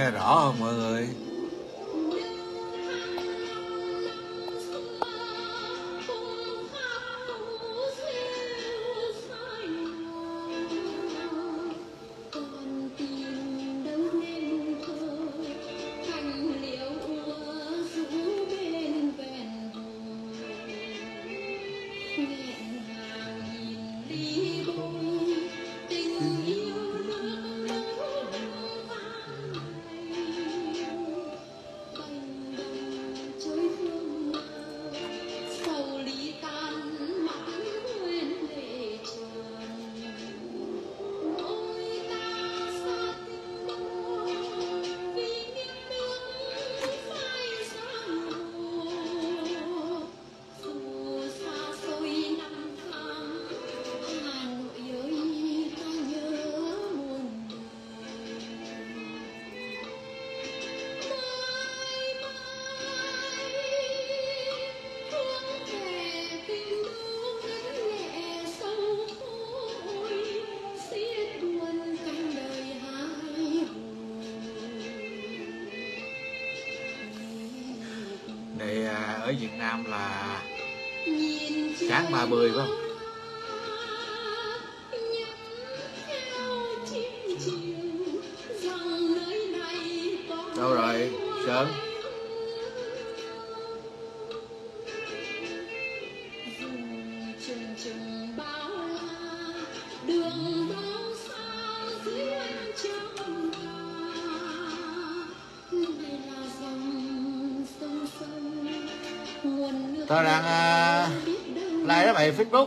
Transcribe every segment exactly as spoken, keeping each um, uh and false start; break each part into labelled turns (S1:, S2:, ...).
S1: Nghe rõ không mọi người? Ở Việt Nam là sáng ba mươi phải không? Đâu rồi Sơn? Tao đang uh, like đó mày Facebook.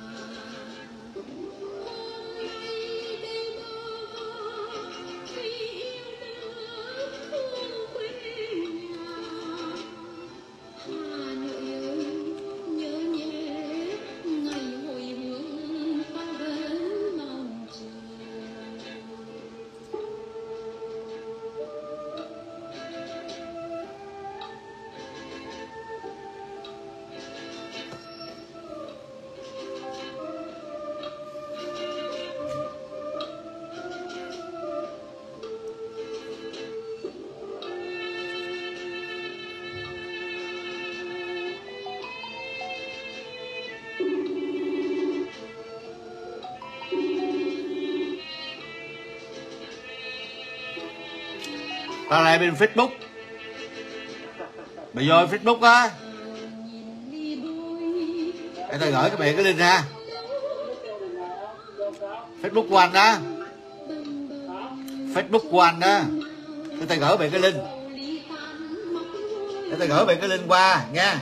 S1: Tao lại bên Facebook. Mày vô Facebook á. Để tao gửi cái mày cái link ha. Facebook của anh đó. Facebook của anh đó. Để tao gửi mày cái link. Để tao gửi mày cái link qua nha.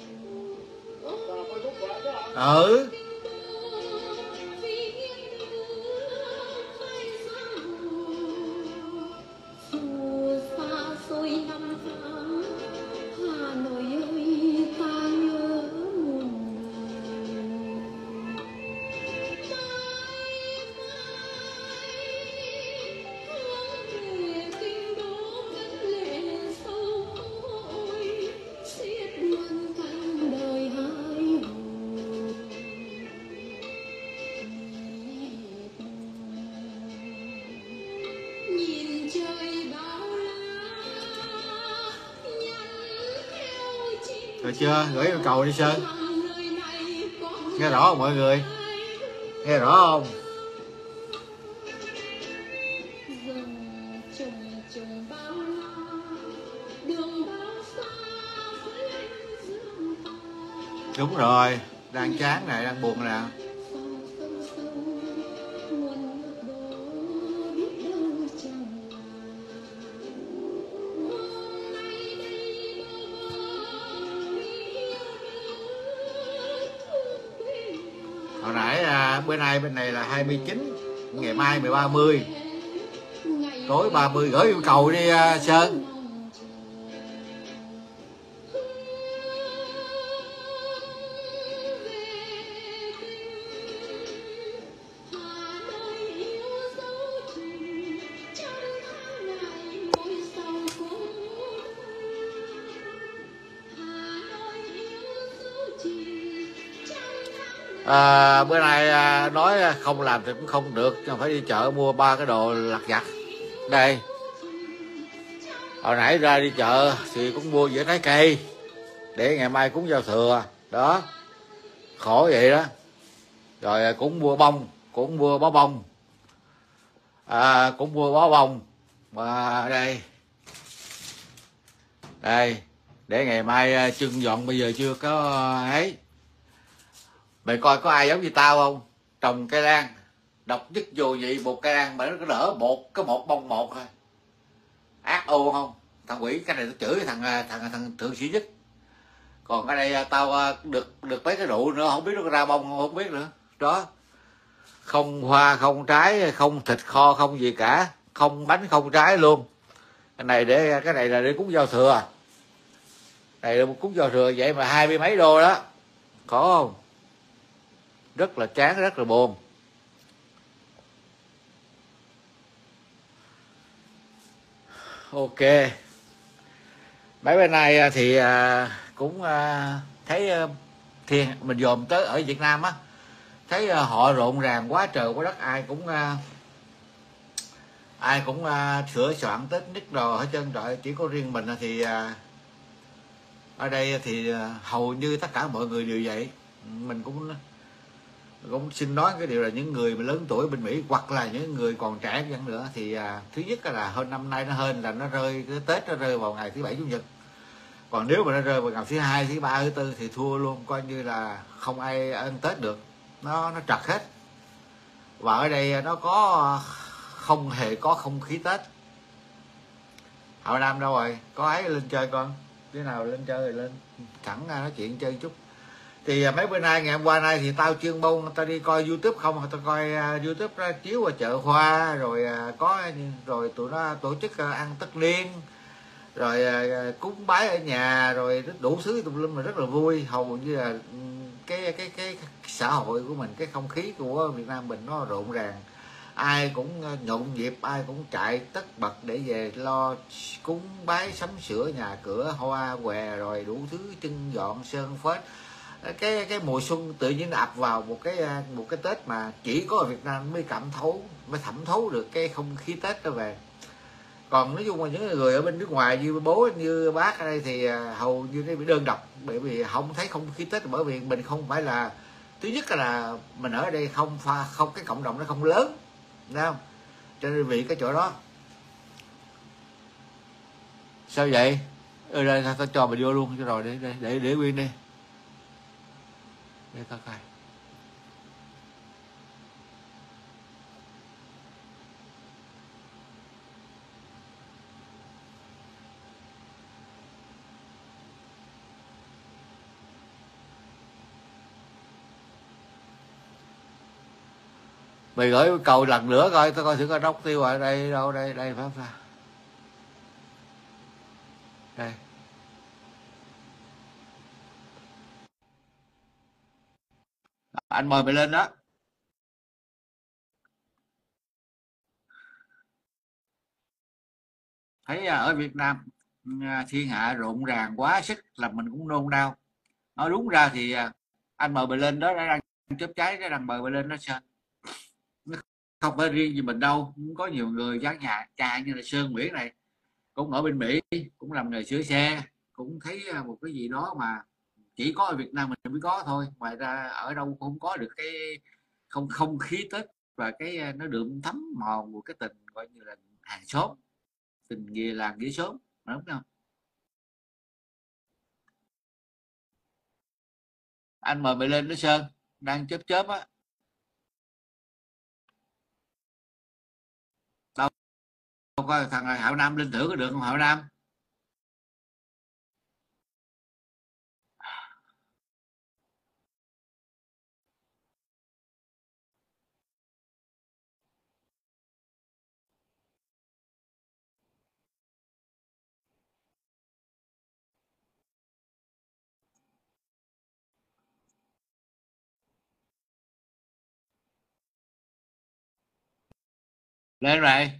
S1: Ừ. Rồi chưa? Gửi yêu cầu đi Sơn. Nghe rõ không mọi người? Nghe rõ không? Đúng rồi, đang chán này, đang buồn nè. Hồi nãy à, bữa nay bên này là hai mươi chín, ngày mai mười ba mươi, tối ba mươi gửi yêu cầu đi à, Sơn. À, bữa nay à, nói không làm thì cũng không được, phải đi chợ mua ba cái đồ lặt vặt. Đây Hồi nãy ra đi chợ thì cũng mua dĩa trái cây để ngày mai cúng giao thừa đó, khổ vậy đó. Rồi cũng mua bông, cũng mua bó bông, à, cũng mua bó bông mà đây đây để ngày mai trưng dọn. Bây giờ chưa có ấy. Mày coi có ai giống như tao không, trồng cây lan độc nhất vô nhị, một cây lan mà nó có đỡ một cái một bông một thôi, ác ô không. Thằng quỷ cái này nó chửi thằng thằng thằng thượng sĩ nhất. Còn cái đây tao được được mấy cái rượu nữa, không biết nó ra bông không, không biết nữa đó. Không hoa không trái, không thịt kho, không gì cả, không bánh không trái luôn. Cái này để cái này là để cúng giao thừa, này là cúng giao thừa vậy mà hai mươi mấy đô đó, khó không. Rất là chán, rất là buồn. Ok, mấy bên này thì cũng thấy thì mình dòm tới ở Việt Nam á, thấy họ rộn ràng quá trời quá đất, ai cũng ai cũng sửa soạn Tết nít đồ hết trơn rồi. Chỉ có riêng mình thì ở đây thì hầu như tất cả mọi người đều vậy. Mình cũng cũng xin nói cái điều là những người mà lớn tuổi bên Mỹ hoặc là những người còn trẻ hơn nữa thì à, thứ nhất là hơn năm nay nó hơn là nó rơi cái Tết nó rơi vào ngày thứ bảy chủ nhật. Còn nếu mà nó rơi vào ngày thứ hai, thứ ba, thứ tư thì thua luôn, coi như là không ai ăn Tết được, nó nó trật hết. Và ở đây nó có không hề có không khí Tết. Hậu Nam đâu rồi, có ấy lên chơi con, thế nào lên chơi rồi lên thẳng ra nói chuyện chơi chút. Thì mấy bữa nay ngày hôm qua nay thì tao chuyên môn tao đi coi YouTube không, tao coi uh, YouTube đó, chiếu ở chợ hoa rồi uh, có rồi tụi nó tổ chức uh, ăn tất niên rồi uh, cúng bái ở nhà rồi đủ thứ tùm lum, mà rất là vui. Hầu như là cái cái cái, cái xã hội của mình, cái không khí của Việt Nam mình nó rộn ràng, ai cũng nhộn nhịp, ai cũng chạy tất bật để về lo cúng bái sắm sửa nhà cửa, hoa què rồi đủ thứ trưng dọn sơn phết. cái cái mùa xuân tự nhiên ập vào một cái một cái Tết mà chỉ có ở Việt Nam mới cảm thấu, mới thẩm thấu được cái không khí Tết đó về. Còn nói chung là những người ở bên nước ngoài như bố như bác ở đây thì hầu như nó bị đơn độc, bởi vì không thấy không khí Tết, bởi vì mình không phải là, thứ nhất là mình ở đây không pha không cái cộng đồng nó không lớn, thấy không, cho nên vì cái chỗ đó. Sao vậy? Ở đây tao cho mày vô luôn cho rồi, để để để để nguyên đi để tao coi. Mày gửi cầu lần nữa coi, tao coi thử coi đốc tiêu ở đây đâu, đây đây phải không? Đây anh mời mày lên đó. Thấy ở Việt Nam thiên hạ rộn ràng quá sức là mình cũng nôn đau. Nói đúng ra thì anh mời mày lên đó, đang chớp cháy cái đằng mời mày lên đó sao, không phải riêng gì mình đâu, cũng có nhiều người dán nhà cha như là Sơn Nguyễn này, cũng ở bên Mỹ, cũng làm nghề sửa xe, cũng thấy một cái gì đó mà chỉ có ở Việt Nam mình mới có thôi, ngoài ra ở đâu cũng không có được cái không không khí Tết và cái nó đượm thấm mòn một cái tình gọi như là hàng xóm, tình nghĩa làng nghĩa xóm, đúng không? Anh mời mày lên đó Sơn, đang chớp chớp á. Đâu coi thằng Hạo Nam lên thử có được không Hạo Nam? Lên rồi,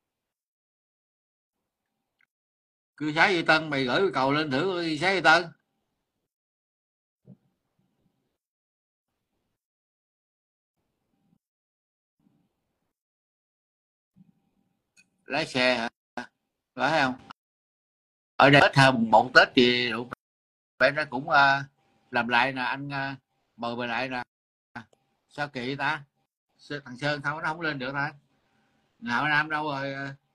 S1: cứ Sáng Duy Tân mày gửi cầu lên thử Sáng Duy Tân. Lái xe hả? Phải không? ở đây Tết hơn một Tết thì vậy nó cũng uh, làm lại nè anh, uh, mời về lại nè. Sao kỳ ta, thằng Sơn không, nó không lên được ta, nào Nam đâu rồi.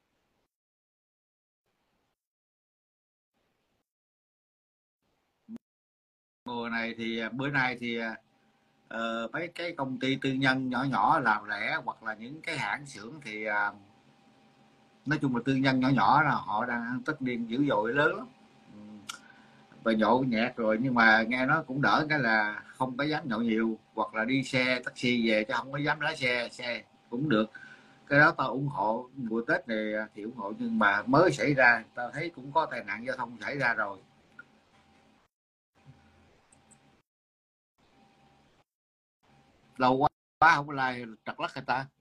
S1: Mùa này thì bữa nay thì uh, mấy cái công ty tư nhân nhỏ nhỏ làm lẻ hoặc là những cái hãng xưởng thì uh, nói chung là tư nhân nhỏ nhỏ là họ đang ăn tất niên dữ dội lớn lắm, và nhậu nhẹt rồi, nhưng mà nghe nó cũng đỡ cái là không có dám nhậu nhiều, hoặc là đi xe taxi về chứ không có dám lái xe xe cũng được. Cái đó tao ủng hộ, mùa Tết này thì ủng hộ, nhưng mà mới xảy ra tao thấy cũng có tai nạn giao thông xảy ra rồi. Lâu quá, quá không có like trật lắc người ta.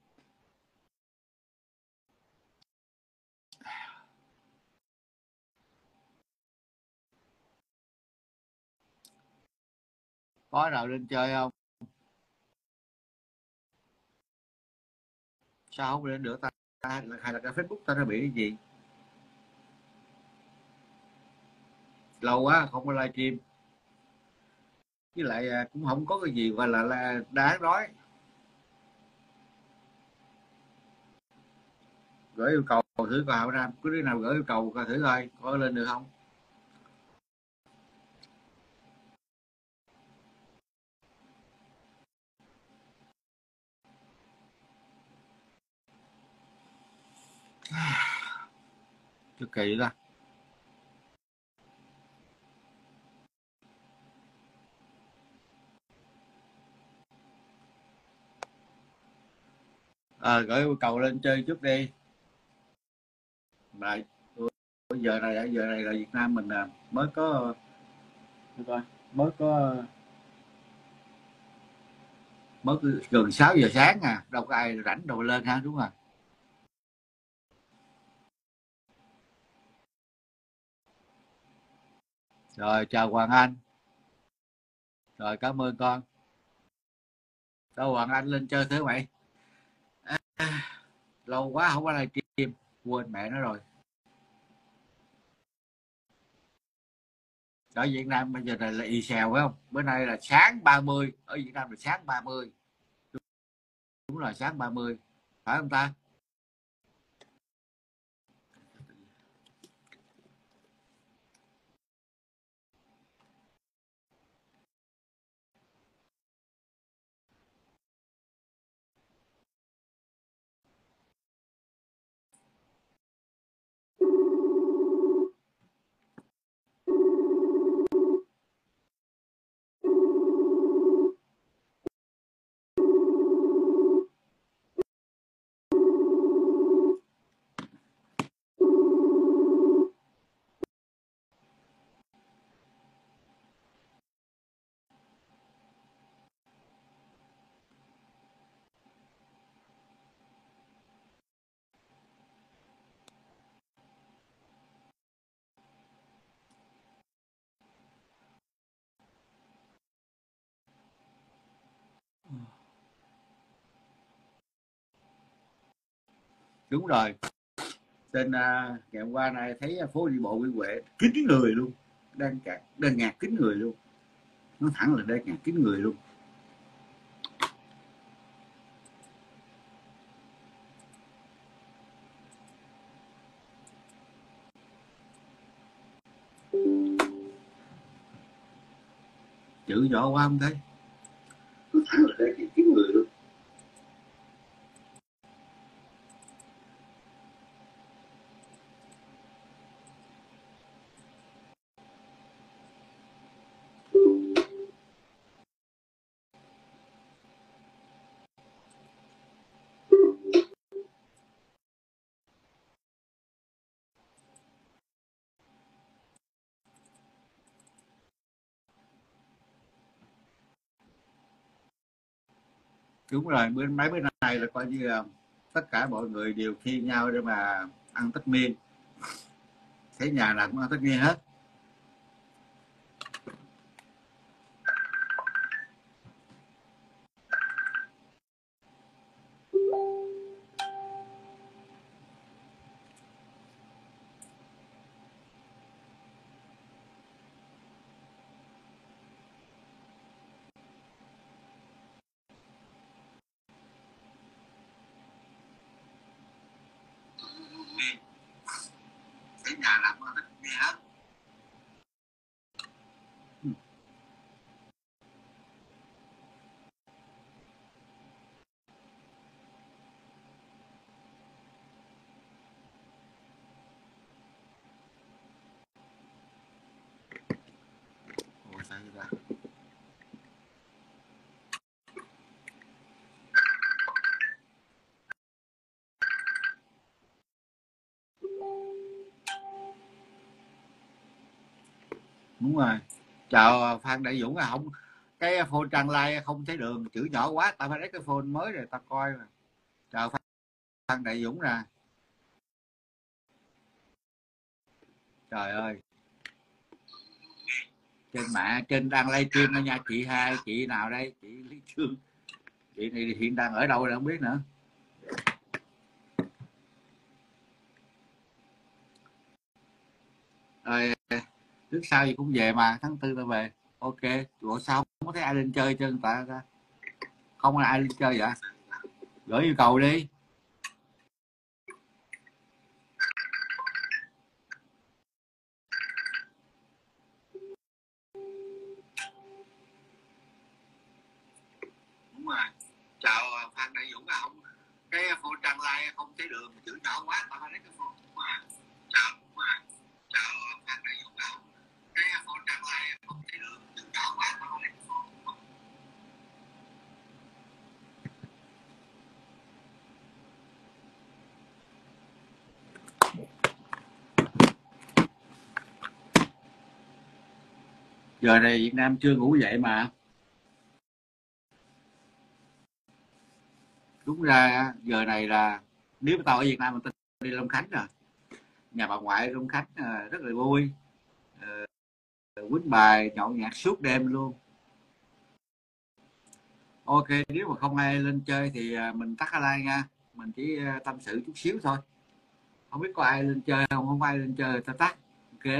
S1: Có nào lên chơi không? Sao không lên được ta? Hay là cái Facebook tao nó bị cái gì? Lâu quá không có livestream, với lại à, cũng không có cái gì gọi là, là đáng nói. Gửi yêu cầu thử coi Hảo Nam, cứ đứa nào gửi yêu cầu coi thử coi có lên được không. Chứ kỳ ta. À, gửi yêu cầu lên chơi chút đi. Mà giờ này giờ này là Việt Nam mình à, mới có coi mới có mới gần sáu giờ sáng à, đâu có ai rảnh đâu lên ha, đúng rồi. Rồi chào Hoàng Anh, rồi cảm ơn con. Đâu Hoàng Anh lên chơi thế mày, à, lâu quá không có livestream, quên mẹ nó rồi. Ở Việt Nam bây giờ này là y xèo phải không, bữa nay là sáng ba mươi, ở Việt Nam là sáng ba mươi, đúng là sáng ba mươi phải không ta? Đúng rồi, trên uh, ngày hôm qua này thấy phố đi bộ Nguyễn Huệ kín người luôn, đang cả đang ngạt kín người luôn, nó thẳng là đang ngạt kín người luôn. Chữ nhỏ quá không thấy, nó thẳng là đang ngạt kín người luôn. Đúng rồi, bữa mấy bữa nay là coi như là tất cả mọi người đều thi nhau để mà ăn tất niên, thấy nhà nào cũng ăn tất niên hết. Dạ. Ủa sao vậy ta? Đúng rồi. Chào Phan Đại Dũng. À không, cái phone trang lai không thấy đường, chữ nhỏ quá, tao phải lấy cái phone mới rồi tao coi mà. Chào Phan, Phan Đại Dũng nè. Trời ơi, trên mạng trên đang livestream đó nha chị. Hai chị nào đây? Chị Lý Trương, chị này hiện đang ở đâu rồi không biết nữa. Rồi trước sau gì cũng về mà, tháng tư tao về. Ok, rồi sao không có thấy ai lên chơi chân ta, ta không có ai lên chơi vậy? Gửi yêu cầu đi. Đúng rồi. Chào Phan Đại Dũng. À không, cái phone trang lai không thấy đường, chữ nhỏ quá, tao phải lấy cái phone mà. Chào mà. Chào Phan Đại Dũng. À không, cái phone trang lai không thấy đường, chữ nhỏ quá, tao phải lấy cái phone. Giờ này Việt Nam chưa ngủ dậy mà. Đúng ra giờ này là nếu mà tao ở Việt Nam mình đi Long Khánh rồi, nhà bà ngoại Long Khánh rất là vui, quýnh bài nhậu nhạt suốt đêm luôn. Ok, nếu mà không ai lên chơi thì mình tắt like nha, mình chỉ tâm sự chút xíu thôi, không biết có ai lên chơi không, không ai lên chơi ta tắt. Ok,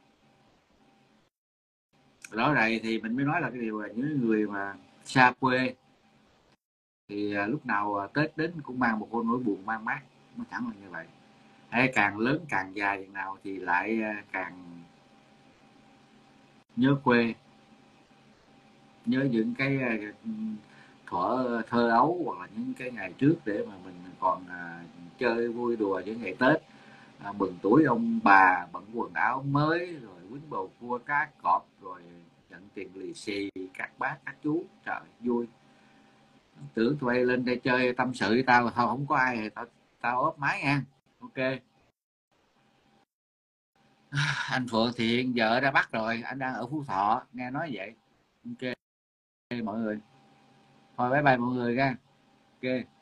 S1: đó này thì mình mới nói là cái điều là những người mà xa quê thì lúc nào Tết đến cũng mang một cái nỗi buồn mang mát, nó thẳng là như vậy. Hay càng lớn càng già chừng nào thì lại càng nhớ quê, nhớ những cái thuở thơ ấu hoặc là những cái ngày trước để mà mình còn à, chơi vui đùa những ngày Tết, à, mừng tuổi ông bà, bận quần áo mới, rồi quýnh bầu cua cá cọp, rồi nhận tiền lì xì các bác các chú, trời vui. Tưởng tụi bay lên đây chơi tâm sự với tao, thôi không có ai thì tao tao ốp máy nha. Ok. Anh Phượng thì hiện giờ ở Đà Bắc rồi, anh đang ở Phú Thọ nghe nói vậy. Ok mọi người, thôi bye bye mọi người nha. Ok.